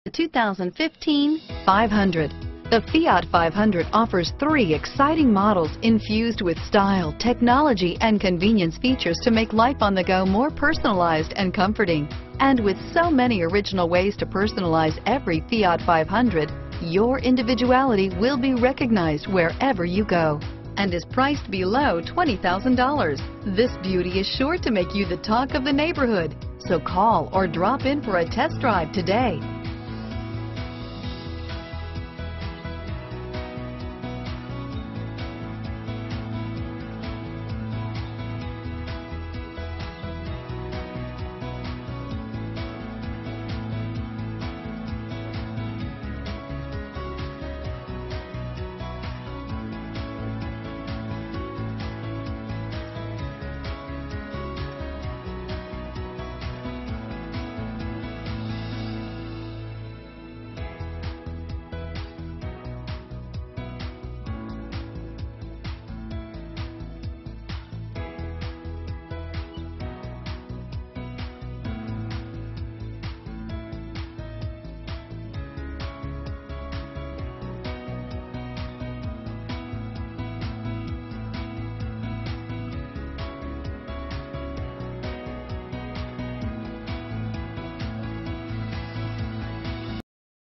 The 2015 500. The Fiat 500 offers 3 exciting models infused with style, technology, and convenience features to make life on the go more personalized and comforting. And with so many original ways to personalize every Fiat 500, your individuality will be recognized wherever you go, and is priced below $20,000. This beauty is sure to make you the talk of the neighborhood. So call or drop in for a test drive today.